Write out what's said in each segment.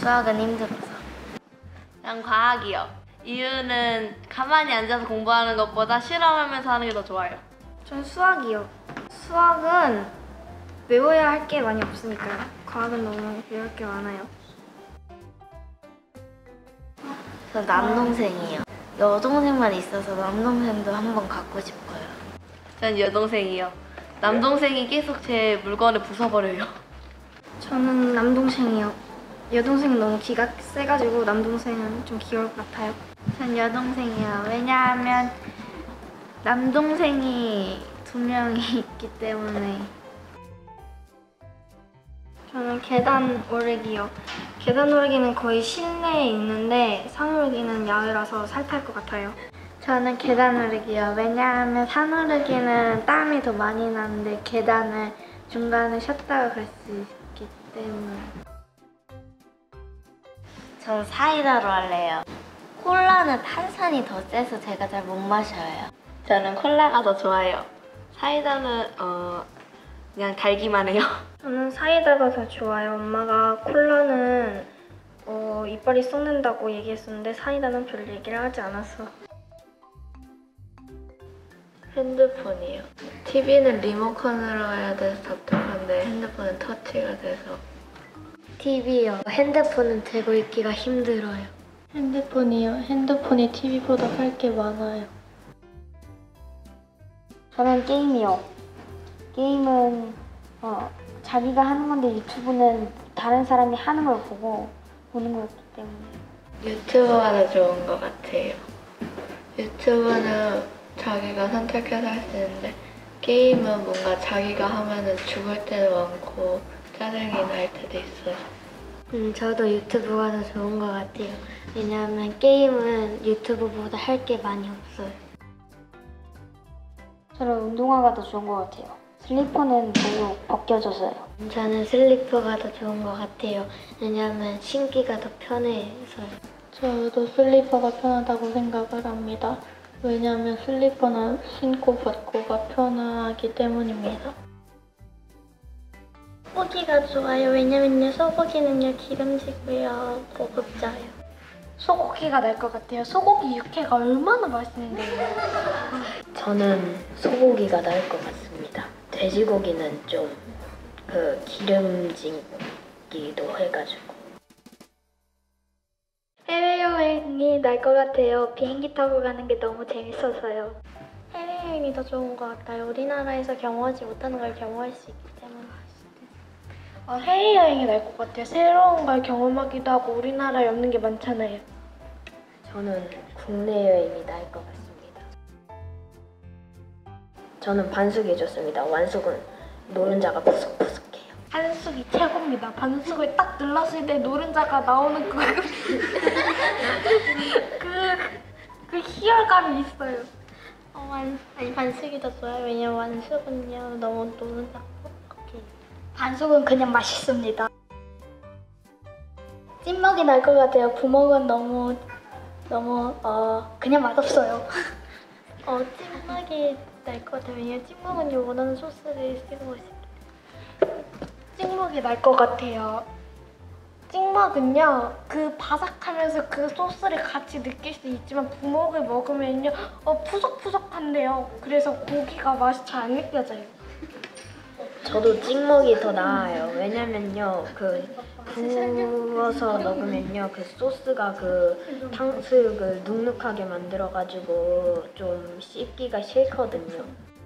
수학은 힘들어서. 그냥 과학이요. 이유는 가만히 앉아서 공부하는 것보다 실험하면서 하는 게 더 좋아요. 전 수학이요. 수학은 외워야 할 게 많이 없으니까요. 과학은 너무 외울 게 많아요. 저 남동생이요. 여동생만 있어서 남동생도 한번 갖고 싶어요. 전 여동생이요. 남동생이 계속 제 물건을 부숴버려요. 저는 남동생이요. 여동생은 너무 기가 세가지고 남동생은 좀 귀여울 것 같아요. 전 여동생이요. 왜냐하면 남동생이 2명이 있기 때문에. 저는 계단 오르기요. 계단 오르기는 거의 실내에 있는데 산 오르기는 야외라서 살 탈 것 같아요. 저는 계단 오르기요. 왜냐하면 산 오르기는 땀이 더 많이 나는데 계단을 중간에 쉬었다가 갈 수 있기 때문에. 전 사이다로 할래요. 콜라는 탄산이 더 세서 제가 잘 못 마셔요. 저는 콜라가 더 좋아요. 사이다는 그냥 달기만 해요. 저는 사이다가 더 좋아요. 엄마가 콜라는 이빨이 썩는다고 얘기했었는데 사이다는 별 얘기를 하지 않았어. 핸드폰이요. TV는 리모컨으로 해야 돼서 답답한데 핸드폰은 터치가 돼서. TV요. 핸드폰은 들고 있기가 힘들어요. 핸드폰이요. 핸드폰이 TV보다 할 게 많아요. 저는 게임이요. 게임은 자기가 하는 건데 유튜브는 다른 사람이 하는 걸 보고 보는 거였기 때문에. 유튜브가 더 좋은 것 같아요. 유튜브는 자기가 선택해서 할 수 있는데 게임은 뭔가 자기가 하면은 죽을 때도 많고 짜증이 날 때도 있어요. 저도 유튜브가 더 좋은 것 같아요. 왜냐하면 게임은 유튜브보다 할 게 많이 없어요. 저는 운동화가 더 좋은 것 같아요. 슬리퍼는 별로 벗겨져서요. 저는 슬리퍼가 더 좋은 것 같아요. 왜냐하면 신기가 더 편해서요. 저도 슬리퍼가 편하다고 생각을 합니다. 왜냐하면 슬리퍼는 신고 벗고가 편하기 때문입니다. 소고기가 좋아요. 왜냐면요 소고기는요 기름지고요 고급져요. 소고기가 날 것 같아요. 소고기 육회가 얼마나 맛있는데요. 저는 소고기가 나을 것 같습니다. 돼지고기는 좀 기름지기도 해가지고. 해외여행이 날 것 같아요. 비행기 타고 가는 게 너무 재밌어서요. 해외여행이 더 좋은 것 같아요. 우리나라에서 경험하지 못하는 걸 경험할 수 있기 때문에. 해외여행이 날 것 같아요. 새로운 걸 경험하기도 하고 우리나라에 없는 게 많잖아요. 저는 국내 여행이 나을 것 같습니다. 저는 반숙이 좋습니다. 완숙은 노른자가 푸석푸석해요. 반숙이 최고입니다. 반숙을 딱 눌렀을 때 노른자가 나오는 그 희열감이 있어요. 아니 반숙이 더 좋아요. 왜냐면 완숙은요 너무 노른자 퍽퍽해요. 반숙은 그냥 맛있습니다. 찐먹이 날 것 같아요. 부먹은 너무 그냥 맛없어요. 찐먹이 날 것 같아요. 왜냐면 찐먹은 원하는 소스를 찍어 먹을 수 있기 찍먹이 날 것 같아요. 찍먹은요 그 바삭하면서 그 소스를 같이 느낄 수 있지만 부먹을 먹으면요 푸석푸석한데요. 그래서 고기가 맛이 잘 안 느껴져요. 저도 찍먹이 더 나아요. 왜냐면요 부어서 먹으면요 그 소스가 그 탕수육을 눅눅하게 만들어가지고 좀 씹기가 싫거든요.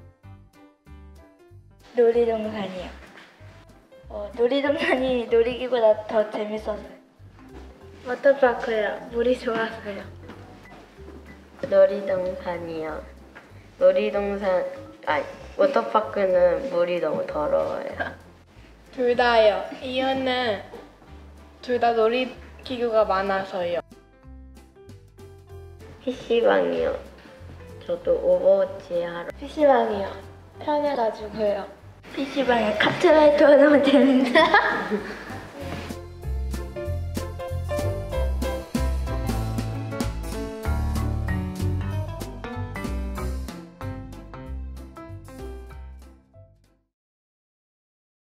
놀이동산이요. 놀이동산이 놀이기보다 더 재밌어서요. 워터파크요. 물이 좋아서요. 놀이동산이요. 워터파크는 물이 너무 더러워요. 둘 다요. 이유는 둘 다 놀이기구가 많아서요. PC방이요. 저도 오버워치 하러. PC방이요. 편해가지고요. PC방에 카트라이트가 너무 재밌는데.